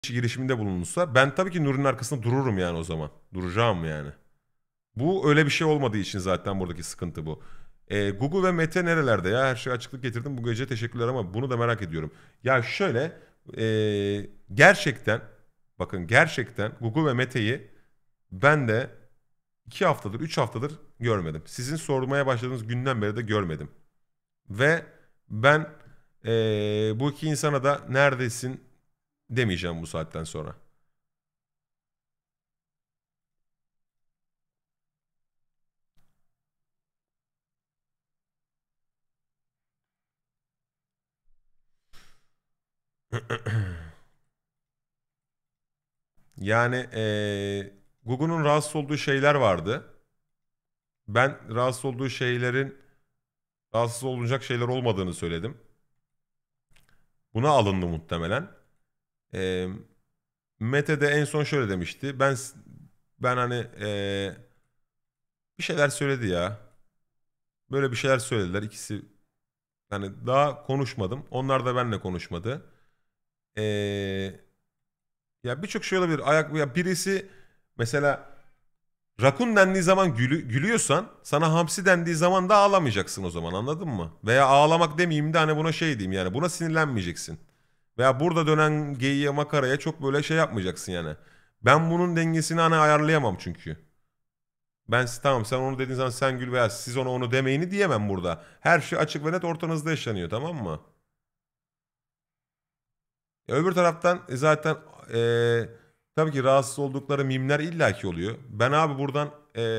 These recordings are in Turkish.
girişiminde bulunursa ben tabii ki Nuri'nin arkasında dururum yani o zaman. Duracağım yani. Bu öyle bir şey olmadığı için zaten buradaki sıkıntı bu. Google ve Mete nerelerde ya? Her şeye açıklık getirdim bu gece, teşekkürler ama bunu da merak ediyorum. Ya şöyle gerçekten bakın gerçekten Google ve Mete'yi ben de 2 haftadır 3 haftadır görmedim. Sizin sormaya başladığınız günden beri de görmedim. Ve ben bu iki insana da neredesin demeyeceğim bu saatten sonra. Yani Google'un rahatsız olduğu şeyler vardı. Ben rahatsız olduğu şeylerin rahatsız olunacak şeyler olmadığını söyledim. Buna alındı muhtemelen. Eee Mete de en son şöyle demişti. Ben hani bir şeyler söyledi ya. Böyle bir şeyler söylediler ikisi. Yani daha konuşmadım. Onlar da benimle konuşmadı. Eee, ya birçok şey olabilir. Ya birisi mesela rakun dendiği zaman gülüyorsan sana hamsi dendiği zaman da ağlamayacaksın o zaman, anladın mı? Veya ağlamak demeyeyim de hani buna şey diyeyim yani buna sinirlenmeyeceksin. Veya burada dönen geyiğe makaraya çok böyle şey yapmayacaksın yani. Ben bunun dengesini hani ayarlayamam çünkü. Tamam sen onu dediğin zaman sen gül veya siz onu demeyini diyemem burada. Her şey açık ve net ortanızda yaşanıyor, tamam mı? Öbür taraftan zaten tabii ki rahatsız oldukları mimler illaki oluyor. Ben abi buradan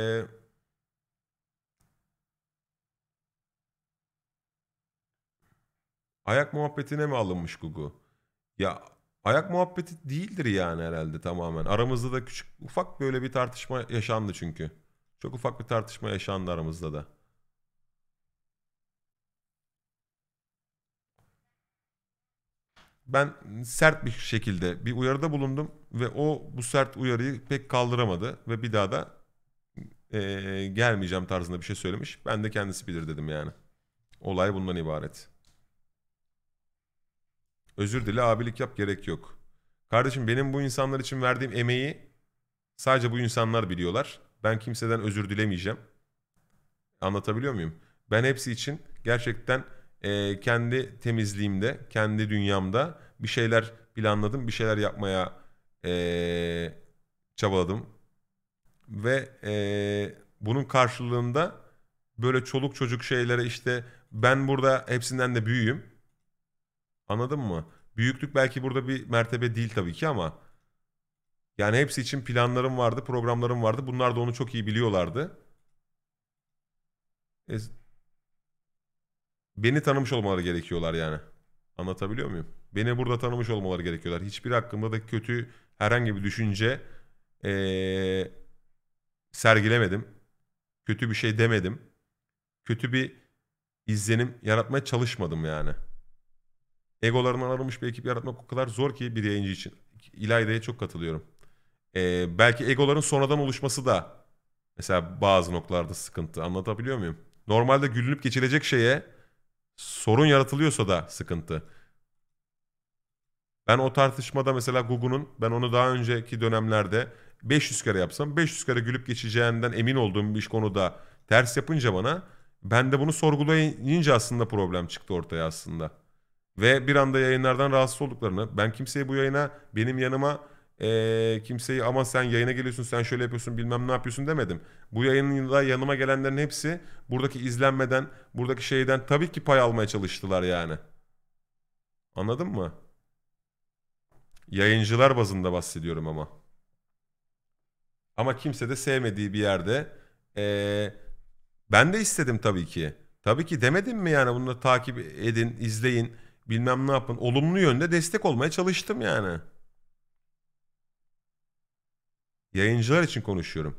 ayak muhabbetine mi alınmış Gugu? Ya ayak muhabbeti değildir yani herhalde tamamen. Aramızda da küçük ufak böyle bir tartışma yaşandı çünkü. Çok ufak bir tartışma yaşandı aramızda da. Ben sert bir şekilde bir uyarıda bulundum ve o bu sert uyarıyı pek kaldıramadı ve bir daha da gelmeyeceğim tarzında bir şey söylemiş. Ben de kendisi bilir dedim yani. Olay bundan ibaret. Özür dile, abilik yap, gerek yok. Kardeşim benim bu insanlar için verdiğim emeği sadece bu insanlar biliyorlar. Ben kimseden özür dilemeyeceğim. Anlatabiliyor muyum? Ben hepsi için gerçekten kendi temizliğimde, kendi dünyamda bir şeyler planladım, bir şeyler yapmaya çabaladım. Ve bunun karşılığında böyle çoluk çocuk şeylere işte ben burada hepsinden de büyüğüm. Anladın mı? Büyüklük belki burada bir mertebe değil tabii ki ama yani hepsi için planlarım vardı, programlarım vardı. Bunlar da onu çok iyi biliyorlardı. E, beni tanımış olmaları gerekiyorlar yani. Anlatabiliyor muyum? Beni burada tanımış olmaları gerekiyorlar. Hiçbir hakkımda da kötü herhangi bir düşünce eee, sergilemedim. Kötü bir şey demedim. Kötü bir izlenim yaratmaya çalışmadım yani. Egolarından arınmış bir ekip yaratmak o kadar zor ki bir yayıncı için. İlayda'ya çok katılıyorum. Belki egoların sonradan oluşması da mesela bazı noktalarda sıkıntı. Anlatabiliyor muyum? Normalde gülünüp geçilecek şeye sorun yaratılıyorsa da sıkıntı. Ben o tartışmada mesela Gugu'nun ben onu daha önceki dönemlerde 500 kere yapsam 500 kere gülüp geçeceğinden emin olduğum bir konuda ters yapınca bana ben de bunu sorgulayınca aslında problem çıktı ortaya aslında. Ve bir anda yayınlardan rahatsız olduklarını ben kimseyi bu yayına benim yanıma kimseyi ama sen yayına geliyorsun sen şöyle yapıyorsun bilmem ne yapıyorsun demedim. Bu yayında yanıma gelenlerin hepsi buradaki izlenmeden buradaki şeyden tabii ki pay almaya çalıştılar yani. Anladın mı? Yayıncılar bazında bahsediyorum ama. Ama kimse de sevmediği bir yerde ben de istedim tabii ki. Tabii ki demedim mi yani bunu takip edin, izleyin, bilmem ne yapın. Olumlu yönde destek olmaya çalıştım yani. Yayıncılar için konuşuyorum.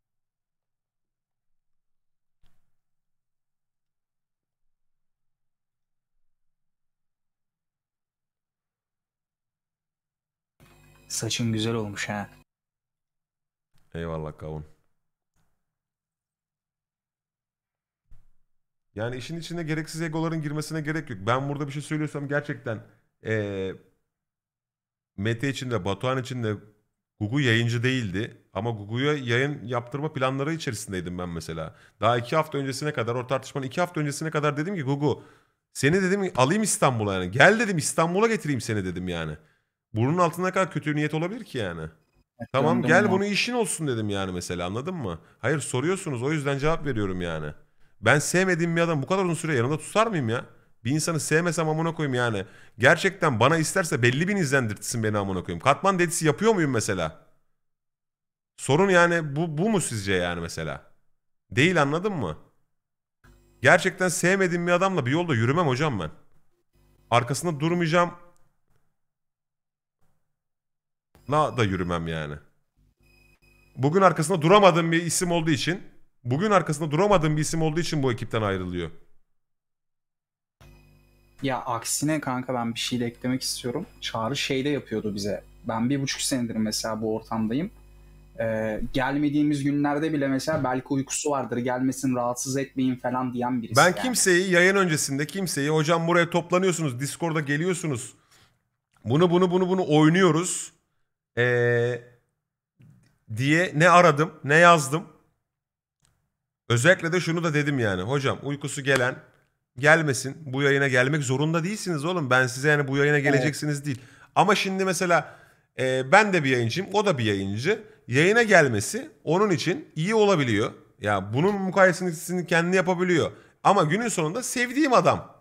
Saçın güzel olmuş ha. Eyvallah kavun. Yani işin içine gereksiz egoların girmesine gerek yok. Ben burada bir şey söylüyorsam gerçekten eee, Mete için de Batuhan için de Gugu yayıncı değildi. Ama Gugu'ya yayın yaptırma planları içerisindeydim ben mesela. Daha 2 hafta öncesine kadar, o tartışmanın 2 hafta öncesine kadar dedim ki Gugu seni dedim alayım İstanbul'a yani. Gel dedim İstanbul'a getireyim seni dedim yani. Burnun altında ne kadar kötü niyet olabilir ki yani. Tamam Döndüm o gel bunu muhabbet. işin olsun dedim yani mesela, anladın mı? Hayır soruyorsunuz, o yüzden cevap veriyorum yani. Ben sevmediğim bir adam bu kadar uzun süre yanımda tutar mıyım ya? Bir insanı sevmesem amına koyayım yani. Gerçekten bana isterse belli bir izlendirtsin beni amına koyayım. Katman dedisi yapıyor muyum mesela? Sorun yani bu mu sizce yani mesela? Değil, anladın mı? Gerçekten sevmediğim bir adamla bir yolda yürümem hocam ben. Arkasında durmayacağım. La da yürümem yani. Bugün arkasında duramadığım bir isim olduğu için, bugün arkasında duramadığım bir isim olduğu için bu ekipten ayrılıyor. Ya aksine kanka ben bir şey de eklemek istiyorum. Çağrı şey de yapıyordu bize. Ben 1,5 senedir mesela bu ortamdayım. Gelmediğimiz günlerde bile mesela belki uykusu vardır gelmesin rahatsız etmeyin falan diyen Ben birisi yani. kimseyi yayın öncesinde kimseyi hocam buraya toplanıyorsunuz, Discord'a geliyorsunuz. Bunu oynuyoruz. Ee, diye ne aradım ne yazdım. Özellikle de şunu da dedim yani. Hocam uykusu gelen gelmesin. Bu yayına gelmek zorunda değilsiniz oğlum. Ben size yani bu yayına Evet. geleceksiniz değil. Ama şimdi mesela ben de bir yayıncıyım. O da bir yayıncı. Yayına gelmesi onun için iyi olabiliyor. Ya bunun mukayesesini kendi yapabiliyor. Ama günün sonunda sevdiğim adam.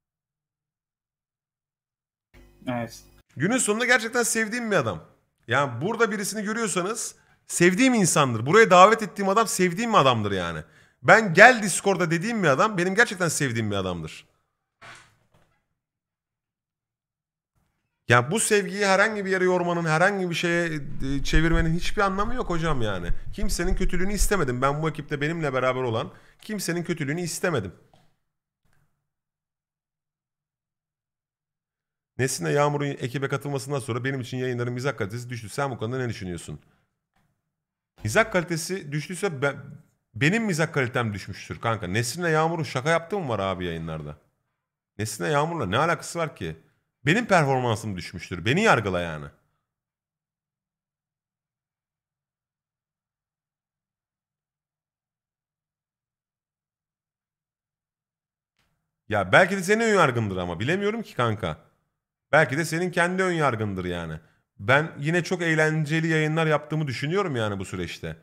Evet. Günün sonunda gerçekten sevdiğim bir adam. Yani burada birisini görüyorsanız sevdiğim insandır. Buraya davet ettiğim adam sevdiğim bir adamdır yani. Ben gel Discord'da dediğim bir adam benim gerçekten sevdiğim bir adamdır. Yani bu sevgiyi herhangi bir yere yormanın, herhangi bir şeye çevirmenin hiçbir anlamı yok hocam yani. Kimsenin kötülüğünü istemedim. Ben bu ekipte benimle beraber olan kimsenin kötülüğünü istemedim. Nesin'le Yağmur'un ekibe katılmasından sonra benim için yayınların mizah kalitesi düştü. Sen bu konuda ne düşünüyorsun? Mizah kalitesi düştüyse benim mizah kalitem düşmüştür kanka. Nesrin'le Yağmur'un şaka yaptığı mı var abi yayınlarda? Nesrin'le Yağmur'la ne alakası var ki? Benim performansım düşmüştür. Beni yargıla yani. Ya belki de senin ön yargındır ama bilemiyorum ki kanka. Belki de senin kendi ön yargındır yani. Ben yine çok eğlenceli yayınlar yaptığımı düşünüyorum yani bu süreçte.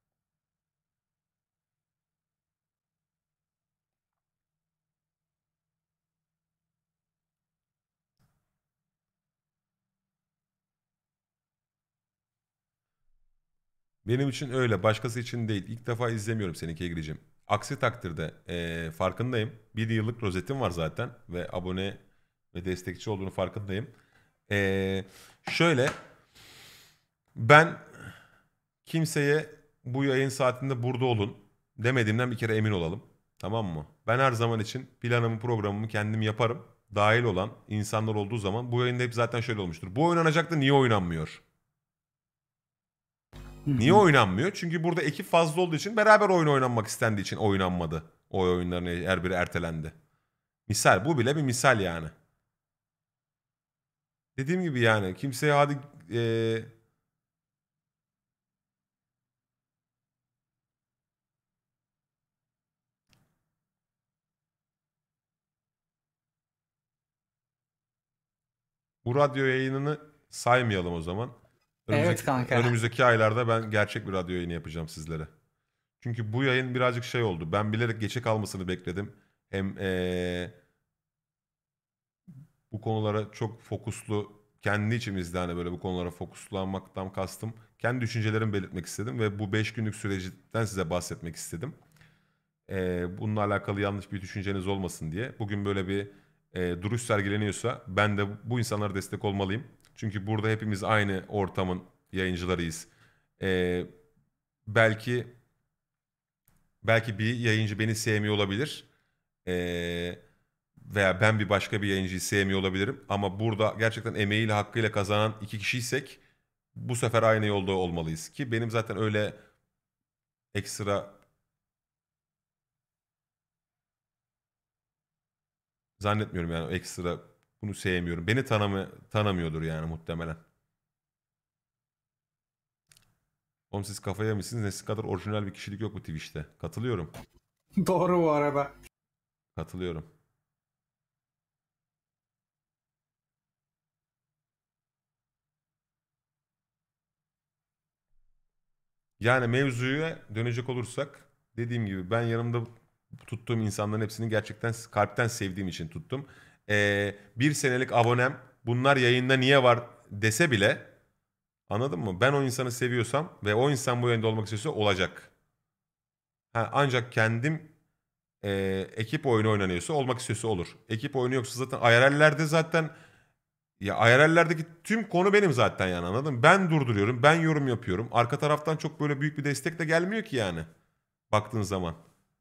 Benim için öyle, başkası için değil. İlk defa izlemiyorum seni Kegricim. Aksi takdirde farkındayım. Bir yıllık rozetim var zaten ve abone ve destekçi olduğunu farkındayım. Şöyle ben kimseye bu yayın saatinde burada olun demediğimden bir kere emin olalım. Tamam mı? Ben her zaman için planımı programımı kendim yaparım. Dahil olan insanlar olduğu zaman bu yayında hep zaten şöyle olmuştur. Bu oynanacak da niye oynanmıyor? Hı Niye hı. oynanmıyor? Çünkü burada ekip fazla olduğu için, beraber oyun oynanmak istendiği için oynanmadı. O oyunların her biri ertelendi. Misal, bu bile bir misal yani. Dediğim gibi yani kimseye hadi bu radyo yayınını saymayalım o zaman. Evet kanka. Önümüzdeki aylarda ben gerçek bir radyo yayını yapacağım sizlere. Çünkü bu yayın birazcık şey oldu. Ben bilerek geçe kalmasını bekledim. Hem bu konulara çok fokuslu, kendi içimizde hani böyle bu konulara fokuslanmaktan kastım. Kendi düşüncelerimi belirtmek istedim ve bu 5 günlük süreçten size bahsetmek istedim. Bununla alakalı yanlış bir düşünceniz olmasın diye. Bugün böyle bir duruş sergileniyorsa ben de bu insanlara destek olmalıyım. Çünkü burada hepimiz aynı ortamın yayıncılarıyız. Ee, belki belki bir yayıncı beni sevmiyor olabilir. Ee, veya ben bir başka bir yayıncıyı sevmiyor olabilirim. Ama burada gerçekten emeğiyle hakkıyla kazanan 2 kişiysek bu sefer aynı yolda olmalıyız. Ki benim zaten öyle ekstra zannetmiyorum yani, ekstra bunu sevmiyorum. Beni tanımıyordur yani muhtemelen. Oğlum siz kafaya yemişsiniz. Nesin kadar orijinal bir kişilik yok bu Twitch'te. Katılıyorum. Doğru bu arada. Katılıyorum. Yani mevzuya dönecek olursak dediğim gibi ben yanımda tuttuğum insanların hepsini gerçekten kalpten sevdiğim için tuttum. Bir senelik abonem bunlar yayında niye var dese bile anladın mı? Ben o insanı seviyorsam ve o insan bu yayında olmak istiyorsa olacak. Ha, ancak kendim ekip oyunu oynanıyorsa olmak istiyorsa olur. Ekip oyunu yoksa zaten IRL'lerde zaten ya IRL'lerdeki tüm konu benim zaten yani anladın mı? Ben durduruyorum, ben yorum yapıyorum. Arka taraftan çok böyle büyük bir destek de gelmiyor ki yani baktığın zaman.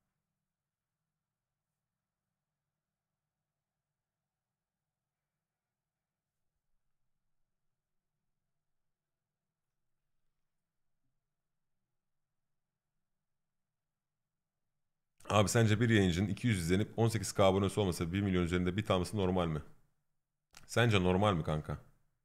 Abi sence bir yayıncının 200 izlenip 18K abonesi olmasa 1 milyon üzerinde bir tanesi normal mi? Sence normal mi kanka?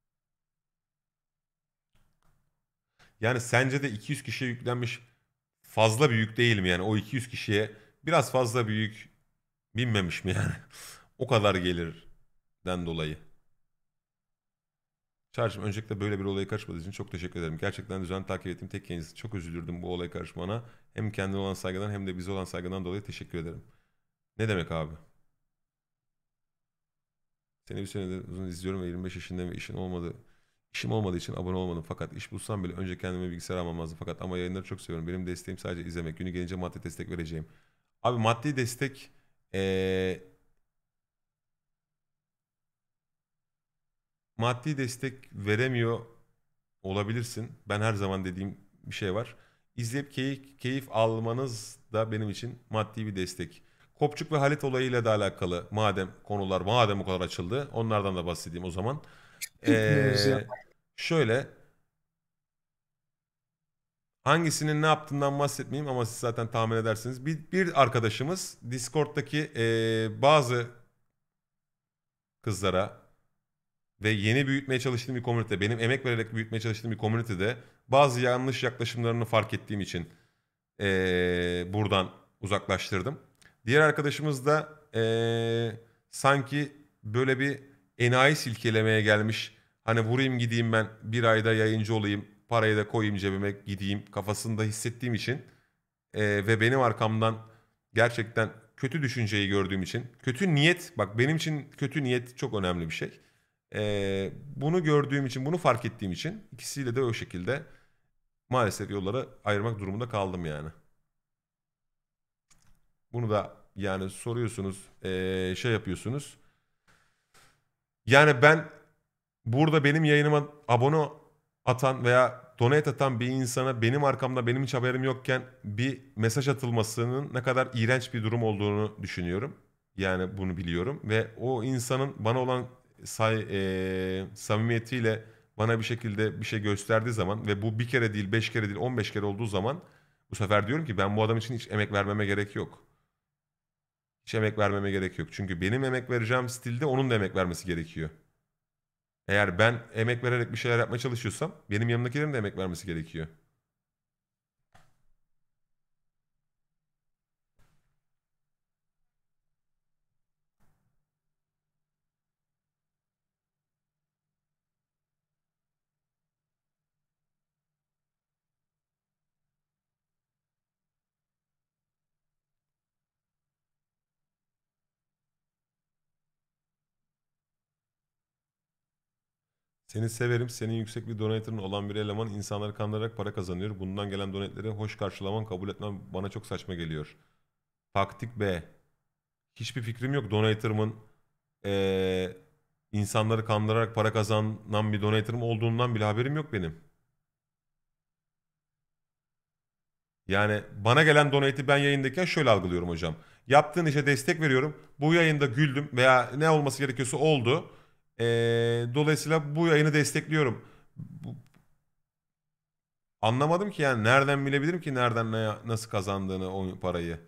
Yani sence de 200 kişiye yüklenmiş fazla büyük değil mi yani o 200 kişiye biraz fazla büyük binmemiş mi yani? O kadar gelirden dolayı. Çağrı'cığım öncelikle böyle bir olaya karışmadığı için çok teşekkür ederim. Gerçekten düzenli takip ettiğim tek yayıncısı. Çok üzülürdüm bu olaya karışmana. Hem kendine olan saygıdan hem de bize olan saygıdan dolayı teşekkür ederim. Ne demek abi? Seni bir senedir uzun izliyorum ve 25 yaşındayım ve İşim olmadığı için abone olmadım. Fakat iş bulsam bile önce kendime bilgisayar almam lazım. Fakat ama yayınları çok seviyorum. Benim desteğim sadece izlemek. Günü gelince maddi destek vereceğim. Abi maddi destek ee, maddi destek veremiyor olabilirsin. Ben her zaman dediğim bir şey var. İzleyip keyif almanız da benim için maddi bir destek. Kopçuk ve Halit olayıyla da alakalı madem o kadar açıldı onlardan da bahsedeyim o zaman. Mevzuya. Şöyle hangisinin ne yaptığından bahsetmeyeyim ama siz zaten tahmin edersiniz. Bir arkadaşımız Discord'daki bazı kızlara ve yeni büyütmeye çalıştığım bir komünite, benim emek vererek büyütmeye çalıştığım bir komünitede bazı yanlış yaklaşımlarını fark ettiğim için buradan uzaklaştırdım. Diğer arkadaşımız da sanki böyle bir enayi silkelemeye gelmiş. Hani vurayım gideyim ben bir ayda yayıncı olayım, parayı da koyayım cebime gideyim kafasında hissettiğim için ve benim arkamdan gerçekten kötü düşünceyi gördüğüm için kötü niyet bak benim için kötü niyet çok önemli bir şey. Bunu gördüğüm için bunu fark ettiğim için ikisiyle de o şekilde maalesef yolları ayırmak durumunda kaldım yani. Bunu da yani soruyorsunuz, şey yapıyorsunuz. Yani ben burada benim yayınıma abone atan veya donate atan bir insana benim arkamda benim hiç haberim yokken bir mesaj atılmasının ne kadar iğrenç bir durum olduğunu düşünüyorum. Yani bunu biliyorum ve o insanın bana olan samimiyetiyle bana bir şekilde bir şey gösterdiği zaman ve bu bir kere değil, 5 kere değil, 15 kere olduğu zaman bu sefer diyorum ki ben bu adam için hiç emek vermeme gerek yok. Hiç emek vermeme gerek yok. Çünkü benim emek vereceğim stilde onun da emek vermesi gerekiyor. Eğer ben emek vererek bir şeyler yapmaya çalışıyorsam benim yanımdakilerin de emek vermesi gerekiyor. Seni severim. Senin yüksek bir donatörün olan bir eleman insanları kandırarak para kazanıyor. Bundan gelen donetleri hoş karşılaman, kabul etmem bana çok saçma geliyor. Taktik B. Hiçbir fikrim yok donatörümün insanları kandırarak para kazanan bir donatörüm olduğundan bile haberim yok benim. Yani bana gelen donate'i ben yayındayken şöyle algılıyorum hocam. Yaptığın işe destek veriyorum. Bu yayında güldüm veya ne olması gerekiyorsa oldu. Dolayısıyla bu yayını destekliyorum. Anlamadım ki yani nereden bilebilirim ki nereden nasıl kazandığını o parayı.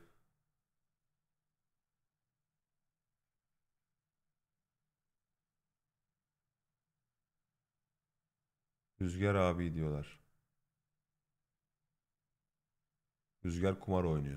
Rüzgar abi diyorlar. Rüzgar kumar oynuyor.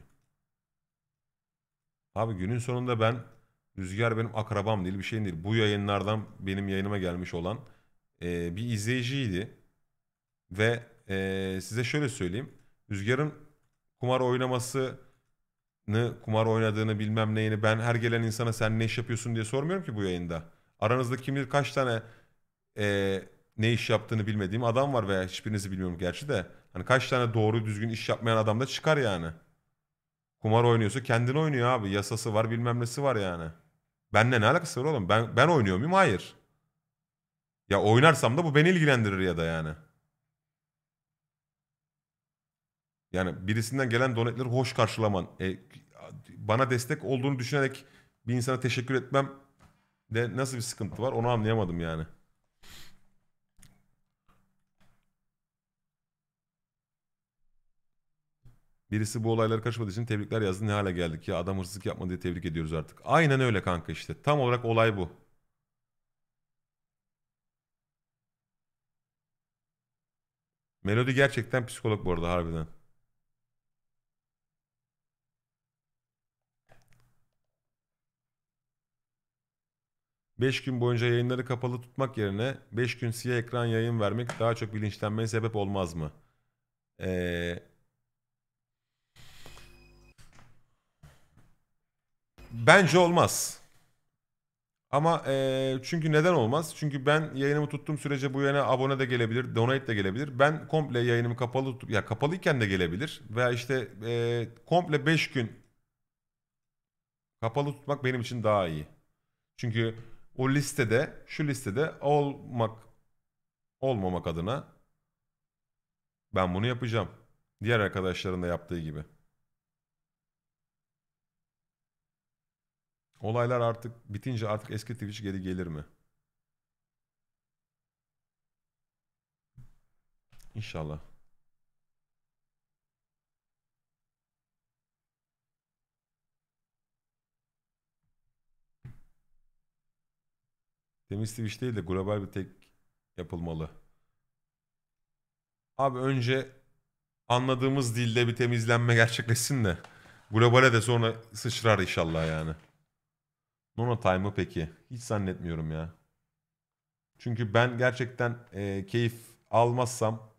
Abi günün sonunda ben Rüzgar benim akrabam değil bir şey değil. Bu yayınlardan benim yayınıma gelmiş olan bir izleyiciydi. Ve size şöyle söyleyeyim. Rüzgar'ın kumar oynamasını, kumar oynadığını bilmem neyini ben her gelen insana sen ne iş yapıyorsun diye sormuyorum ki bu yayında. Aranızda kim bilir kaç tane ne iş yaptığını bilmediğim adam var veya hiçbirinizi bilmiyorum gerçi de. Hani kaç tane doğru düzgün iş yapmayan adam da çıkar yani. Kumar oynuyorsa kendini oynuyor abi. Yasası var bilmem nesi var yani. Benimle ne alakası var oğlum? Ben oynuyor muyum? Hayır. Ya oynarsam da bu beni ilgilendirir ya da yani. Yani birisinden gelen donetleri hoş karşılaman. Bana destek olduğunu düşünerek bir insana teşekkür etmem de nasıl bir sıkıntı var onu anlayamadım yani. Birisi bu olaylara karışmadığı için tebrikler yazdı. Ne hale geldik ya adam hırsızlık yapmadı diye tebrik ediyoruz artık. Aynen öyle kanka işte. Tam olarak olay bu. Melodi gerçekten psikolog bu arada harbiden. Beş gün boyunca yayınları kapalı tutmak yerine 5 gün siyah ekran yayın vermek daha çok bilinçlenmeye sebep olmaz mı? Ee, Bence olmaz. Ama çünkü neden olmaz? Çünkü ben yayınımı tuttuğum sürece bu yana abone de gelebilir, donate de gelebilir. Ben komple yayınımı kapalı tutup, ya kapalıyken de gelebilir. Veya işte komple 5 gün kapalı tutmak benim için daha iyi. Çünkü o listede, şu listede olmamak adına ben bunu yapacağım. Diğer arkadaşların da yaptığı gibi. Olaylar artık bitince artık eski Twitch geri gelir mi? İnşallah. Temiz Twitch değil de global bir tek yapılmalı. Abi önce anladığımız dilde bir temizlenme gerçekleşsin de. Globale de sonra sıçrar inşallah yani. Nono Time'ı peki? Hiç zannetmiyorum ya. Çünkü ben gerçekten keyif almazsam